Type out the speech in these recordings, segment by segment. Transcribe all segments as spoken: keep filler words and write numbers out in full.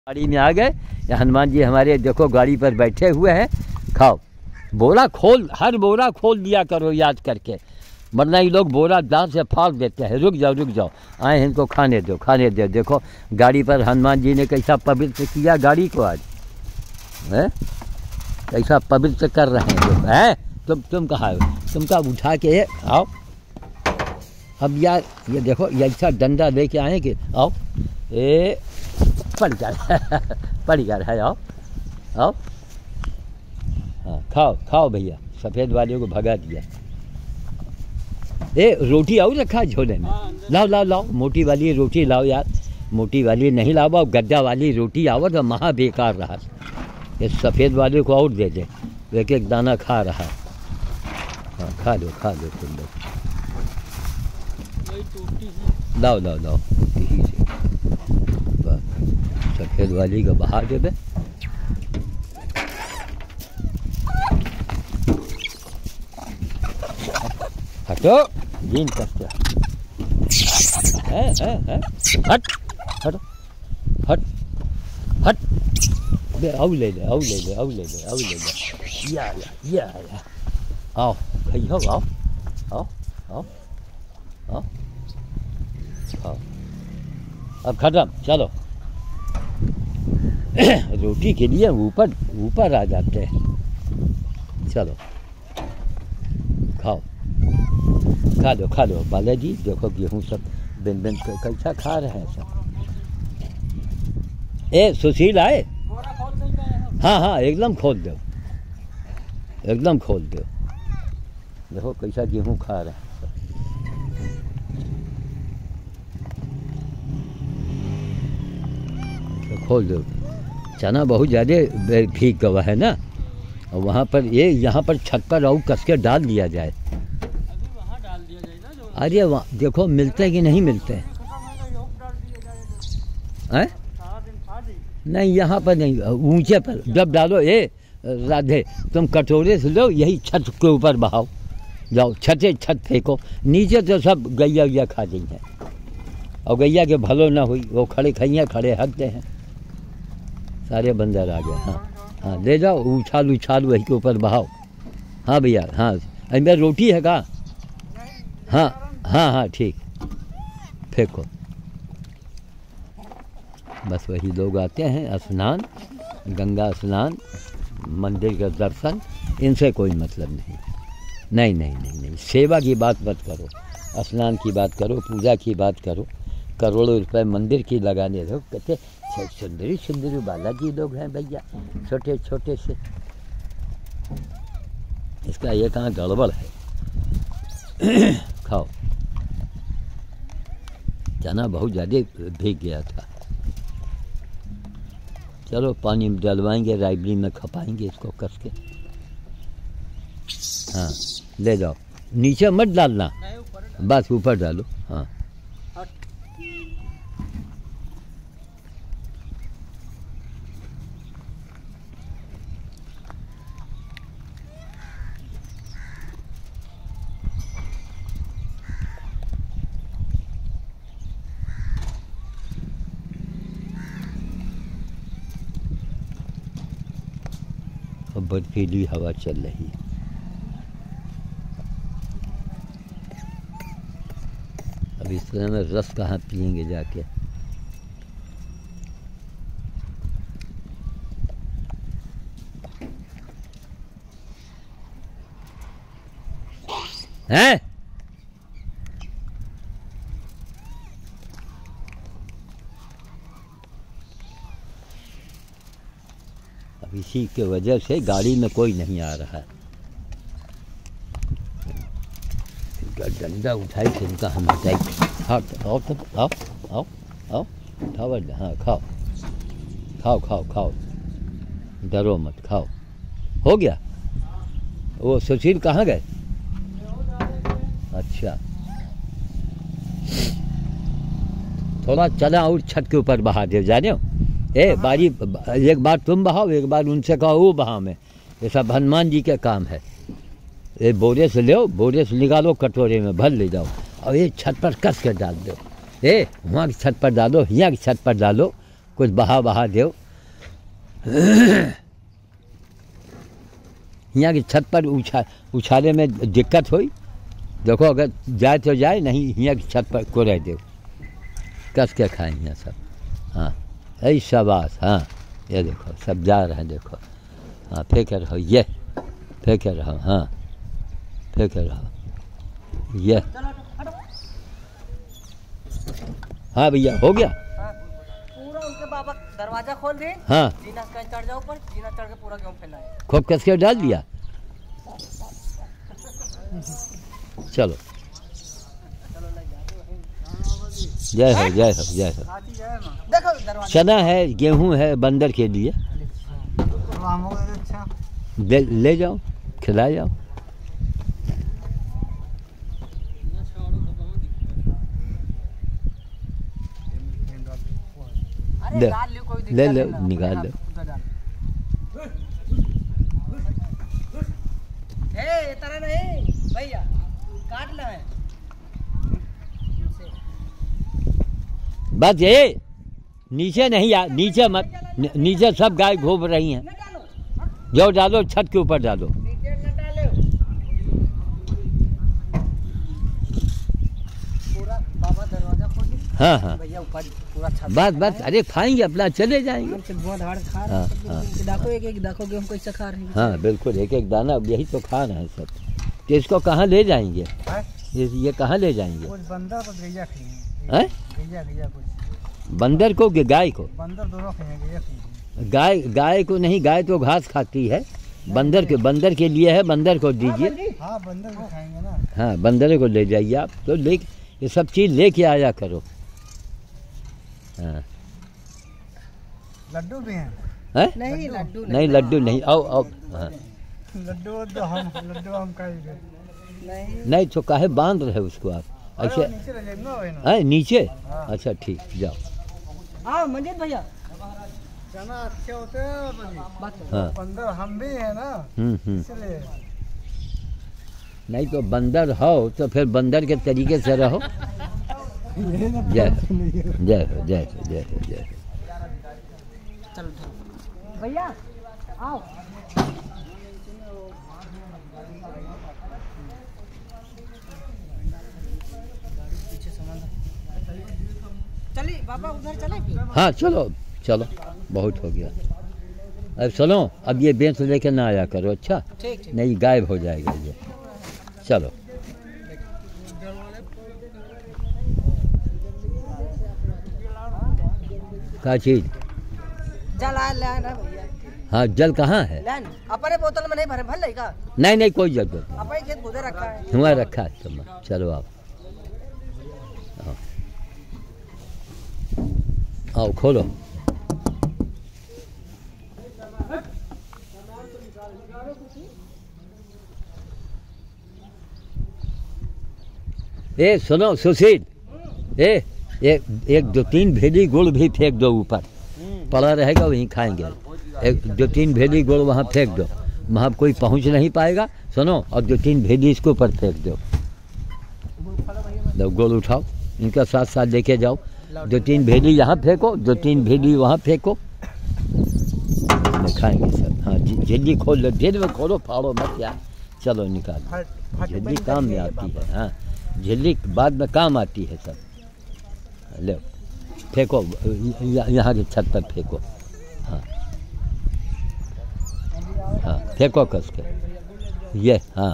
गाड़ी में आ गए। या हनुमान जी हमारे देखो गाड़ी पर बैठे हुए हैं। खाओ, बोरा खोल, हर बोरा खोल दिया करो याद करके, वरना ये लोग बोरा दांत से फाड़ देते हैं। रुक जाओ रुक जाओ, आए इनको खाने दो खाने दो। देखो गाड़ी पर हनुमान जी ने कैसा पवित्र किया गाड़ी को आज, है कैसा पवित्र कर रहे हैं लोग। हैं तुम तुम कहाँ हो, तुम का उठा के आओ। अब यार ये देखो ये ऐसा डंडा लेके आए कि आओ, ए पड़ गया पड़ गया है, आओ आओ। हाँ खाओ खाओ भैया, सफ़ेद वाले को भगा दिया। ए रोटी आओ रखा झोले में, लाओ लाओ लाओ मोटी वाली रोटी लाओ यार, मोटी वाली नहीं लाओ, गड्ढा वाली रोटी आओ तो महा बेकार रहा। ये सफ़ेद वाले को और दे दे, एक एक दाना खा रहा। हाँ खा लो खा लो तुम लोग, लाओ लाओ लाओ टूटी ही से सफ़ेद वाली का बहा दे बे। हटो जीन करते है, है, है। हट हट हट हट बे, आओ ले ले आओ ले ले आओ ले ले आओ ले ले, या या या या आओ खाई हो, आओ आओ आओ आओ आओ। अब खत्म, चलो रोटी के लिए ऊपर ऊपर आ जाते हैं। चलो खाओ खा लो खा लो बालाजी। देखो गेहूँ सब बिन बिन कैसा खा रहे हैं सब। ए सुशील आए, हाँ हाँ एकदम खोल दो, एकदम खोल दो। देखो कैसा गेहूँ खा रहे हैं सब। तो खोल दो। चना बहुत ज़्यादा भीग गया है ना, और वहाँ पर ये यहाँ पर छत पर और कस के डाल दिया जाए। अरे वहाँ देखो मिलते कि नहीं मिलते हैं, हैं? नहीं यहाँ पर नहीं, ऊंचे पर जब डालो। ए राधे तुम कटोरे से लो, यही छत के ऊपर बहाओ, जाओ छते छत फेंको, नीचे तो सब गैया गैया खा गई हैं, और गैया के भलो ना हुई, वो खड़े खैया खड़े हकते हैं, सारे बंदर आ गए। हाँ हाँ ले जाओ, उछाल उछाल वही के ऊपर बहाओ। हाँ भैया हाँ, अंदर रोटी है का? हाँ हाँ हाँ ठीक, फेंको। बस वही लोग आते हैं, स्नान, गंगा स्नान, मंदिर का दर्शन, इनसे कोई मतलब नहीं। नहीं नहीं नहीं नहीं, सेवा की बात मत करो, स्नान की बात करो, पूजा की बात करो। करोड़ों रुपए मंदिर की लगाने दो। कहते सुंदरी सुंदरी बालाजी लोग हैं भैया, छोटे छोटे से। इसका ये कहाँ गड़बड़ है। खाओ, चना बहुत ज़्यादा भीग गया था। चलो पानी में डलवाएंगे, राइबरी में खपाएंगे इसको कस के। हाँ ले जाओ, नीचे मत डालना, बस ऊपर डालो। हाँ बर्फीली हवा चल रही है। अब इस तरह में रस कहाँ पियेंगे जाके। हैं? इसी के वजह से गाड़ी में कोई नहीं आ रहा है। डंडा उठाई थे इनका, हम हटाई। हाँ आओ तो आओ आओ आओ खाओ, हाँ खाओ खाओ खाओ खाओ, डरो मत, खाओ। हो गया। वो सुशील कहाँ गए? अच्छा थोड़ा चला और छत के ऊपर बहा दे, जाने हो। ए बारी एक बार तुम बहाओ, एक बार उनसे कहो वो बहा में। ये सब हनुमान जी का काम है। ये बोरे से ले, बोरे से निकालो, कटोरे में भर ले जाओ, और ये छत पर कस कर डाल दो। ए वहाँ की छत पर डालो, यहाँ की छत पर डालो, कुछ बहा बहा दो। यहाँ की छत पर उछा उछाले में दिक्कत हुई, देखो अगर जाए तो जाए, नहीं यहाँ की छत पर को रह दो, कस के खाएँ यहाँ सब। हाँ ऐ शाबाश, हाँ ये देखो सब जा रहे हैं, देखो हाँ फेंके रहो, ये फेंके रहो, हाँ फेंके रहो, ये हाँ भैया हो गया। पूरा उनके बाबा दरवाजा खोल दे, हाँ जीना का चढ़ जाओ ऊपर, जीना चढ़ के पूरा गेहूं फैलाए, खूब कस के डाल दिया। चलो जय हो जय हो जय हो। देखो दरवाजा चना है, गेहूं है, बंदर के लिए ले, ले जाओ खिला जाओ। ले ले ले निकाल लो। ए तरह नहीं भैया, काट ले बस ये नीचे नहीं आ, नीचे मत, नीचे सब गाय घूम रही हैं, जो डालो छत के ऊपर डालो। नीचे न डालो, पूरा बाबा दरवाजा खोलिए। हाँ हाँ भैया ऊपर पूरा छत बस बस, अरे खाएंगे अपना चले जाएंगे। खा हाँ हाँ देखो एक एक देखो गेहूं कैसे खा रहे हैं। हाँ बिल्कुल, एक एक दाना यही तो खा रहे हैं सब। तो इसको कहाँ ले जाएंगे, ये, ये कहाँ ले जाएंगे? बंदर को गैया हैं? गैया गैया कुछ बंदर को कि गाय को? बंदर दोनों खाएंगे, गैया खाएंगे। गाय गाय को नहीं, गाय तो घास खाती है, बंदर के बंदर के लिए है, बंदर को दीजिए। हाँ बंदर को खाएंगे ना। हाँ बंदर को ले जाइए आप, तो ले ये सब चीज़ लेके आया करो। हाँ लड्डू भी हैं? है? नहीं लड्डू नहीं लड्डू नहीं, आओ आओ। हाँ लड्डू तो हम लड्डू हम खाएंगे नहीं। नहीं तो काहे बांध रहे उसको आप ऐसे? नीचे रह जाएगा है नीचे? अच्छा ठीक, जाओ। हाँ मंजित भैया चना अच्छे होते हैं, हाँ बंदर हम भी हैं ना हम्म हम्म। इसलिए। नहीं तो बंदर हो तो फिर बंदर के तरीके से रहो। जय हो जय हो जय हो जय हो जय हो। चलो भैया आओ। चलिए बाबा उधर चले फिर। हाँ चलो चलो, बहुत हो गया। अब सुनो, अब ये बेंच लेके ना आया करो, अच्छा? ठीक ठीक। नहीं गायब हो जाएगा ये। चलो क्या चीज? जल आ ले ना भैया। हाँ जल कहाँ है? लेन अपने बोतल में नहीं भरे भर लेगा। नहीं नहीं कोई जरूरत नहीं, अपने खेत खुदे रखा है। हुआ रखा है तुम। चलो आप आओ, आओ खोलो। ए सुनो सुशील, ए एक एक दो तीन भेली गुड़ भी फेंक दो ऊपर, पड़ा रहेगा वहीं खाएंगे। एक दो तीन भेली गुड़ वहाँ फेंक दो, वहाँ कोई पहुँच नहीं पाएगा। सुनो, और दो तीन भेली इसके ऊपर फेंक दो। लो गुड़ उठाओ, इनका साथ साथ लेके जाओ। दो तीन भेली यहाँ फेंको, दो तीन भेली वहाँ फेंको, खाएंगे सब। हाँ झिल्ली खोल लो, ढेर में खोलो, फाड़ो मत यार। चलो निकालो, झिल्ली काम में आती है। हाँ झिल्ली बाद में काम आती है सब। लो फेंको, यहाँ की छत पर फेंको। हाँ हाँ फेंको कस के ये। हाँ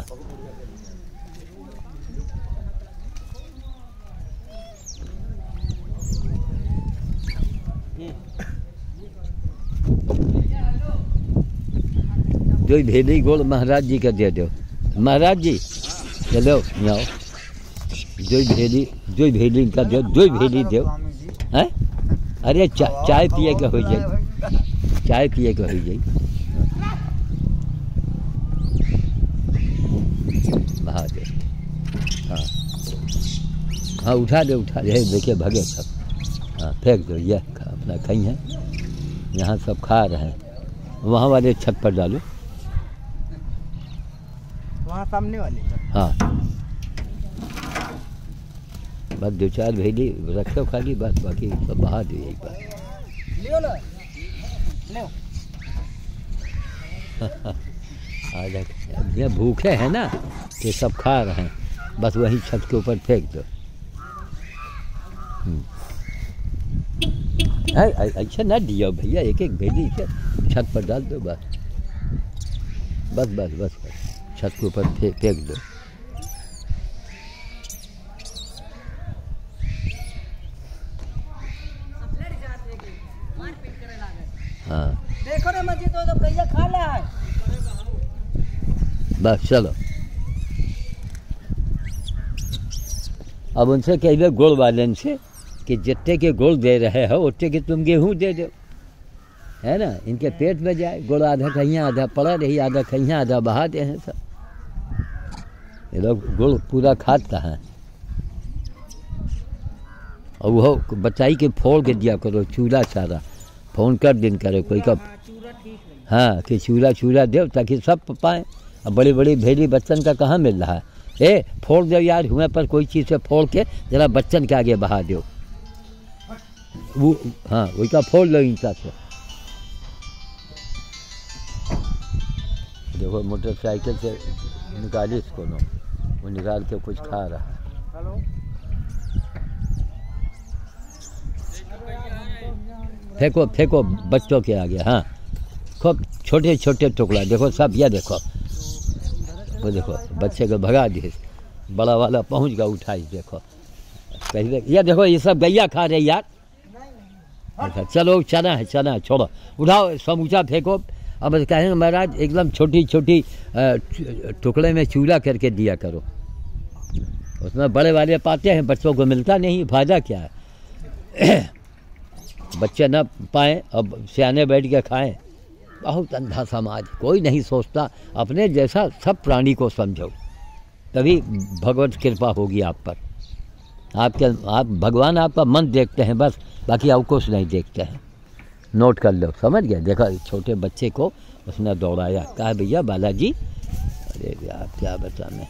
जो भेली गोल महाराज जी का दे दो। महाराज जी चलो यहाँ, जो भेली जो भेली का दो, दो भेली दो। हैं? अरे चा, चाय पिए के हो जाए, चाय पिए के हो जाए। महादेव हाँ हाँ उठा दे उठा दे, देखिए भगे सब। हाँ फेंक दो, ये अपना खाई है, यहाँ सब खा रहे हैं। वहाँ वाले छत पर डालो, वहाँ सामने वाले। हाँ बस दो चार भेली रखो खाली, बस बाकी सब बहा दो एक बार। लियो ना, लो। आधा ये भूखे हैं ना, ये सब खा रहे हैं, बस वही छत के ऊपर फेंक दो। अच्छा ना दियो भैया, एक एक भेजी से छत पर डाल दो, बस बस बस बस बस छत के ऊपर फे, फेंक दो। हाँ देखो ना मस्जिद तो गैया खा रहा है। बस चलो, अब उनसे कहिए गुड़ वाले से कि जितने के गुड़ दे रहे हो उतने के तुम गेहूँ दे दो, है ना, इनके पेट में जाए। गुड़ आधा कहिया आधा पड़ा रही, आधा कहिया आधा बहा दे हैं सब। ये लोग गुड़ पूरा खाते हैं। और वो बचाई के फोड़ के दिया करो चूल्हा सारा, फोन कर दिन करो कोई कब, हाँ कि चूल्हा चूल्हा दो ताकि सब पाएँ। अब बड़ी बड़ी भेड़ी बच्चन का कहाँ मिल रहा है। ए फोड़ दो यार, हुए पर कोई चीज़ से फोड़ के जरा बच्चन के आगे बहा दो। वो हाँ वही का फोड़ लो इंसा से। देखो मोटरसाइकिल से निकाली इसको नो, वो निकाल के कुछ खा रहा है। फेंको फेंको बच्चों के आगे, हाँ खूब छोटे छोटे टुकड़ा। देखो सब, यह देखो वो देखो बच्चे को भगा दिए, बड़ा वाला पहुंच गया उठाई। देखो कहीं ये देखो ये सब गैया खा रहे यार। अच्छा चलो चना है, चना है, छोड़ो, उठाओ समूचा फेंको। अब कहेंगे महाराज एकदम छोटी छोटी टुकड़े में चूल्हा करके दिया करो, उसमें बड़े वाले पाते हैं, बच्चों को मिलता नहीं, फायदा क्या है। बच्चे ना पाएँ अब सियाने बैठ के खाएं। बहुत अंधा समाज, कोई नहीं सोचता अपने जैसा। सब प्राणी को समझो, तभी भगवत कृपा होगी आप पर। आपके आप भगवान आपका मन देखते हैं बस, बाकी और कुछ नहीं देखते हैं। नोट कर लो, समझ गए। देखो छोटे बच्चे को उसने दौड़ाया, कहा भैया बालाजी, अरे यार क्या बता मैं,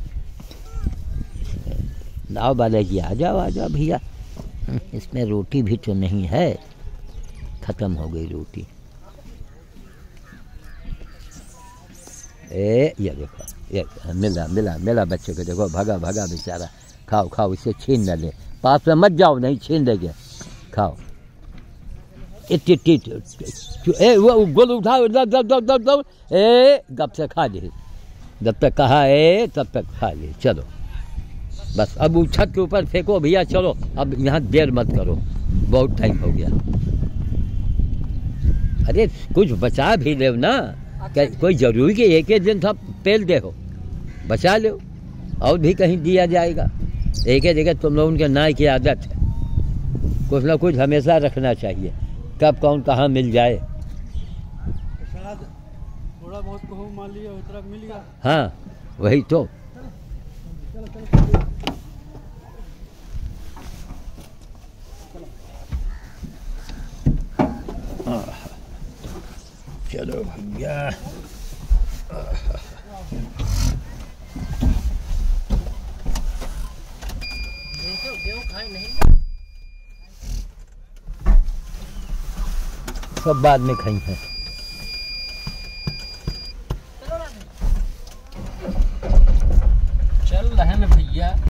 आओ बालाजी आ जाओ आ जाओ भैया, इसमें रोटी भी तो नहीं है, ख़त्म हो गई रोटी। ए ये देखो, ये मिला मिला मिला बच्चे को, देखो भगा भगा बेचारा। खाओ खाओ, इसे छीन न ले, पास में मत जाओ, नहीं छीन देंगे, खाओ। इट इट इट ए वो गोल उठाओ, दब दब दब दब दब, ए गप से खा ले, जब तक कहा ए तब तक खा ले। चलो बस अब उस छत के ऊपर फेंको भैया, चलो अब यहाँ देर मत करो, बहुत टाइम हो गया। अरे कुछ बचा भी ले ना, कोई जरूरी कि एक एक दिन सब पेल दे हो, बचा लो, और भी कहीं दिया जाएगा। एक एक जगह तुम लोगों के नाई की आदत है, कुछ ना कुछ हमेशा रखना चाहिए, कब कौन कहाँ मिल जाए। थोड़ा बहुत को मान लिया उतना मिल गया। हाँ वही तो। चलो भैया, सब बाद में खाएंगे।